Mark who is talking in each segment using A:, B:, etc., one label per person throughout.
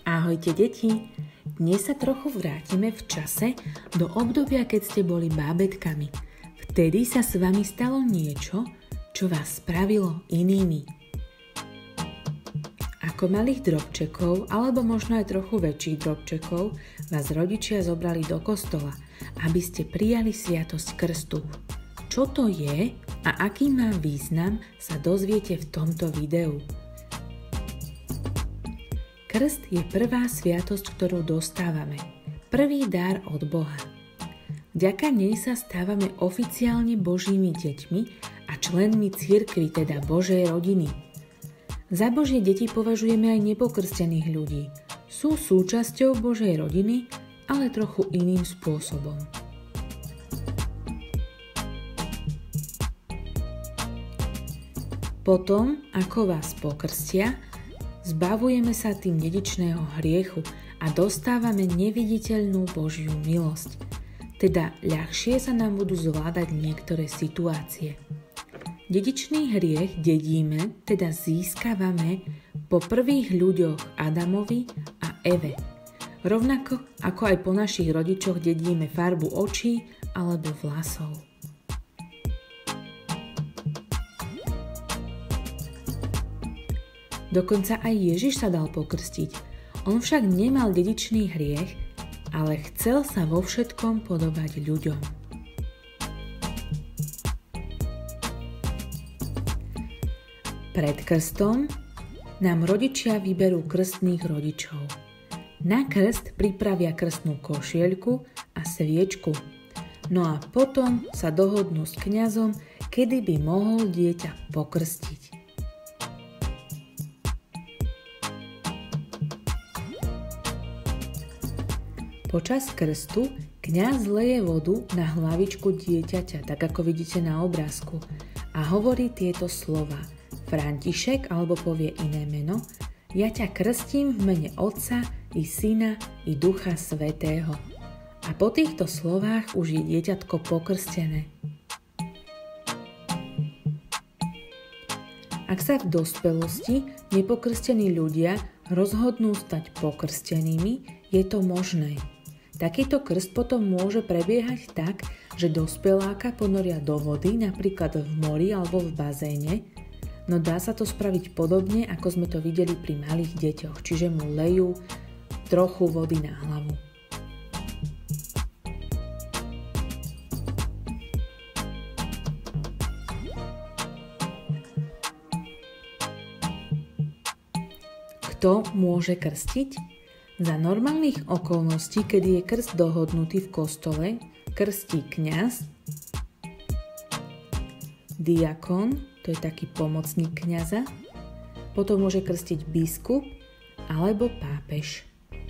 A: Ahojte deti! Dnes sa trochu vrátime v čase do obdobia, keď ste boli bábetkami. Vtedy sa s vami stalo niečo, čo vás spravilo inými. Ako malých drobčekov, alebo možno aj trochu väčších drobčekov, vás rodičia zobrali do kostola, aby ste prijali sviatosť krstu. Čo to je a aký má význam, sa dozviete v tomto videu. Krst je prvá sviatosť, ktorú dostávame. Prvý dar od Boha. Vďaka nej sa stávame oficiálne Božími deťmi a členmi cirkvi, teda Božej rodiny. Za Božie deti považujeme aj nepokrstených ľudí. Sú súčasťou Božej rodiny, ale trochu iným spôsobom. Potom, ako vás pokrstia, zbavujeme sa tým dedičného hriechu a dostávame neviditeľnú Božiu milosť. Teda ľahšie sa nám budú zvládať niektoré situácie. Dedičný hriech dedíme, teda získavame po prvých ľuďoch Adamovi a Eve. Rovnako ako aj po našich rodičoch dedíme farbu očí alebo vlasov. Dokonca aj Ježiš sa dal pokrstiť. On však nemal dedičný hriech, ale chcel sa vo všetkom podobať ľuďom. Pred krstom nám rodičia vyberú krstných rodičov. Na krst pripravia krstnú košieľku a sviečku. No a potom sa dohodnú s kňazom, kedy by mohol dieťa pokrstiť. Počas krstu kňaz leje vodu na hlavičku dieťaťa, tak ako vidíte na obrázku, a hovorí tieto slova. František, alebo povie iné meno: ja ťa krstím v mene Otca i Syna i Ducha Svätého. A po týchto slovách už je dieťatko pokrstené. Ak sa v dospelosti nepokrstení ľudia rozhodnú stať pokrstenými, je to možné. Takýto krst potom môže prebiehať tak, že dospeláka ponoria do vody, napríklad v mori alebo v bazéne, no dá sa to spraviť podobne, ako sme to videli pri malých deťoch, čiže mu lejú trochu vody na hlavu. Kto môže krstiť? Za normálnych okolností, kedy je krst dohodnutý v kostole, krstí kňaz, diakon, to je taký pomocník kňaza, potom môže krstiť biskup alebo pápež.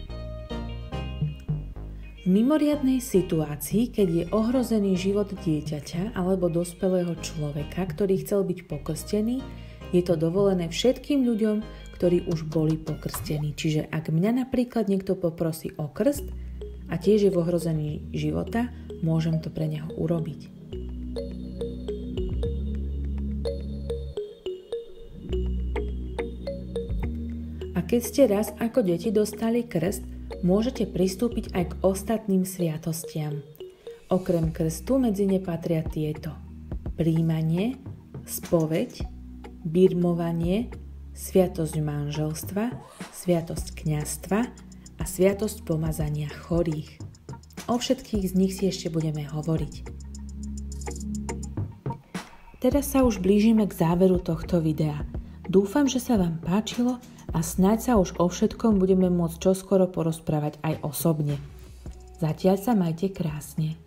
A: V mimoriadnej situácii, keď je ohrozený život dieťaťa alebo dospelého človeka, ktorý chcel byť pokrstený, je to dovolené všetkým ľuďom, ktorí už boli pokrstení. Čiže ak mňa napríklad niekto poprosí o krst a tiež je v ohrození života, môžem to pre neho urobiť. A keď ste raz ako deti dostali krst, môžete pristúpiť aj k ostatným sviatostiam. Okrem krstu medzi ne patria tieto: prijímanie, spoveď, birmovanie, sviatosť manželstva, sviatosť kňazstva a sviatosť pomazania chorých. O všetkých z nich si ešte budeme hovoriť. Teraz sa už blížime k záveru tohto videa. Dúfam, že sa vám páčilo a snáď sa už o všetkom budeme môcť čoskoro porozprávať aj osobne. Zatiaľ sa majte krásne.